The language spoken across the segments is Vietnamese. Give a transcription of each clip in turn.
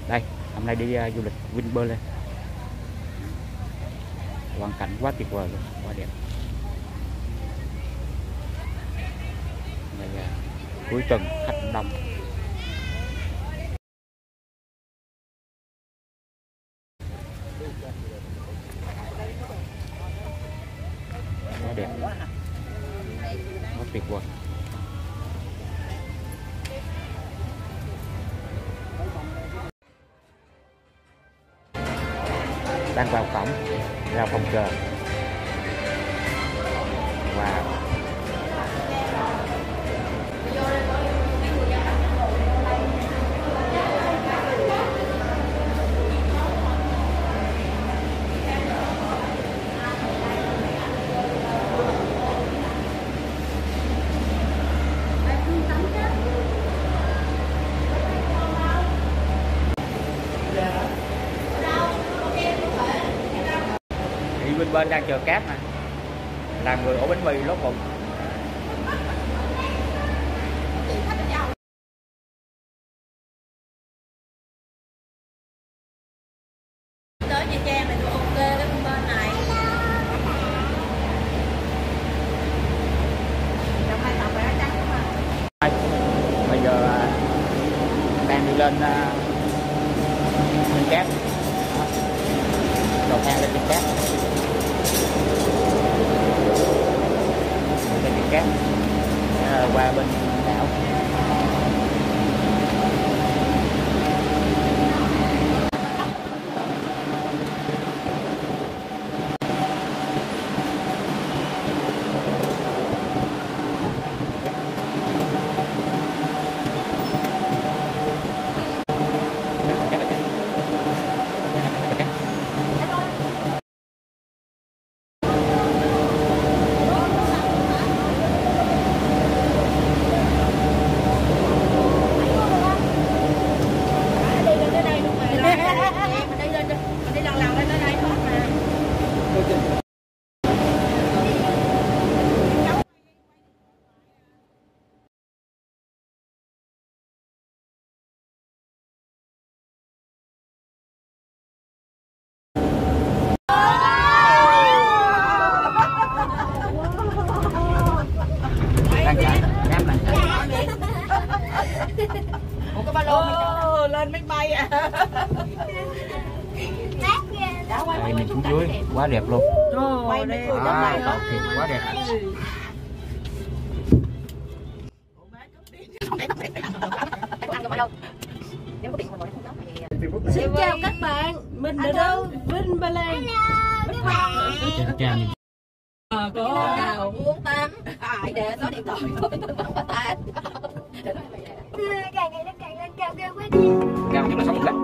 Đây, hôm nay đi du lịch Vinpearl lên. Hoàn cảnh quá tuyệt vời luôn, quá đẹp. Này cuối tuần khách đông. Quá đẹp, quá tuyệt vời. Đang vào cổng ra phòng chờ. Wow. Bên bên đang chờ cáp nè, làm người ổ bánh mì lót bụng. Tới Nha Trang này tôi ok cái bên này. Bây giờ đang đi lên cáp, đầu thang lên trên cáp. Qua bên đảo. Ủa cái ba lô lên máy bay à. Đây mình xuống dưới quá đẹp luôn. Quay đây Tàu thuyền quá đẹp. Xin chào các bạn, mình ở đâu Vinpearl. Chào nhìn. Nào muốn tắm ai để số điện thoại tôi bắt tay. Cao nhất là 6 lít.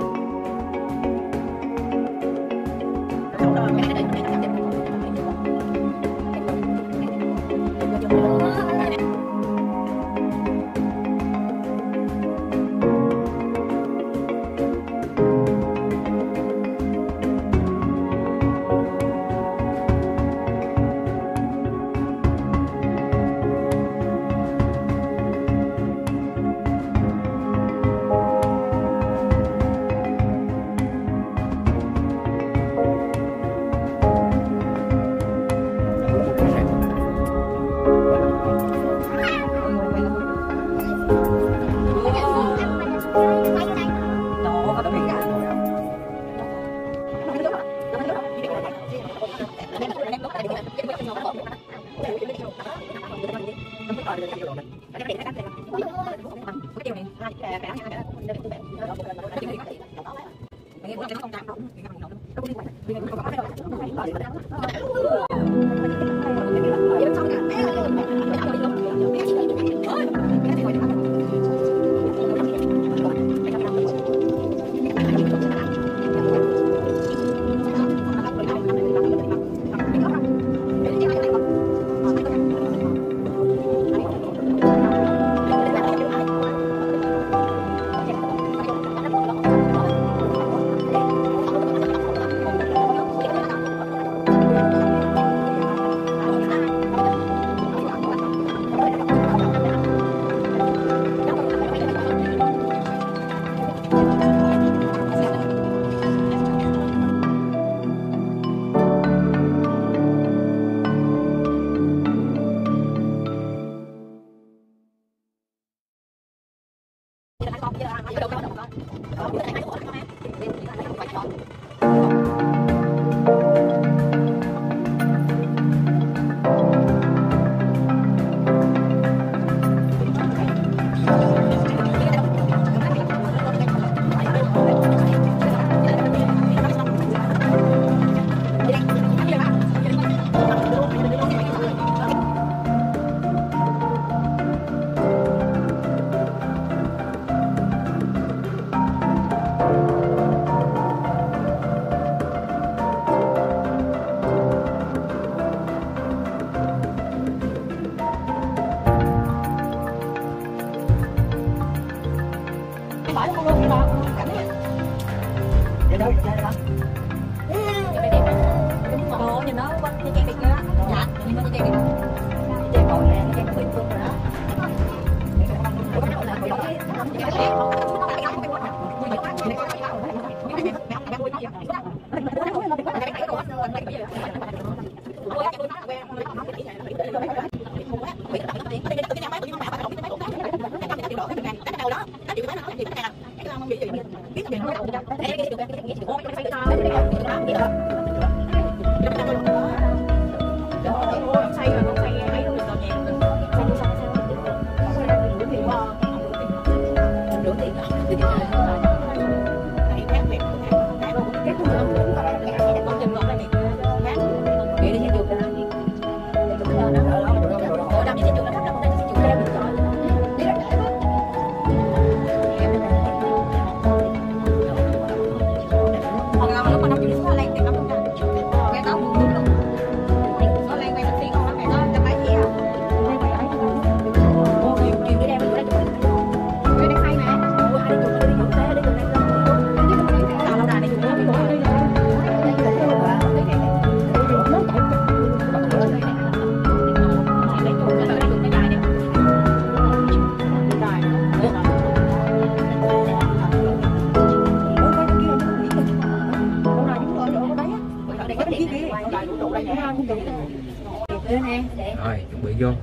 Rồi, chuẩn bị vô.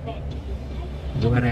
Vô ra.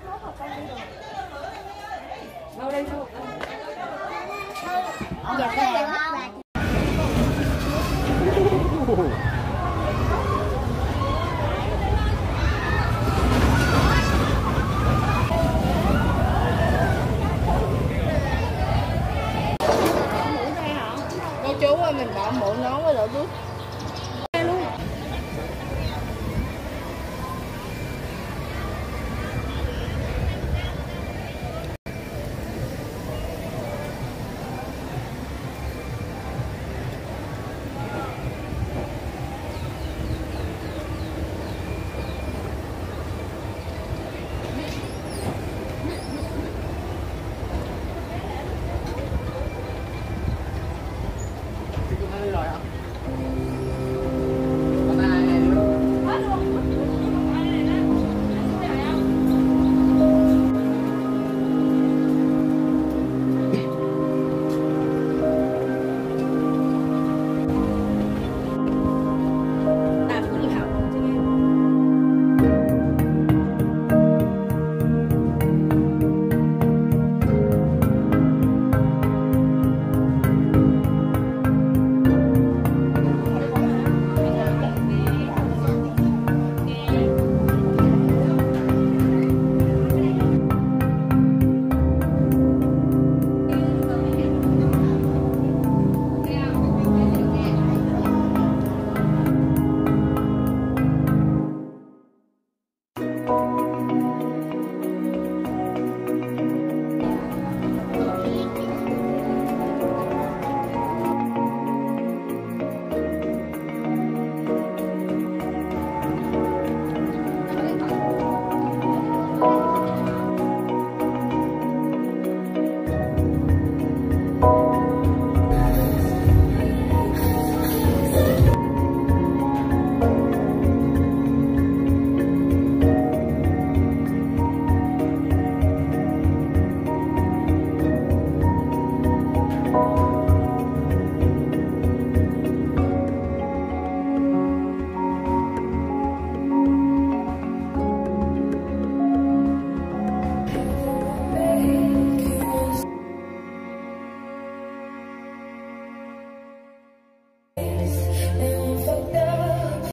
Dạ.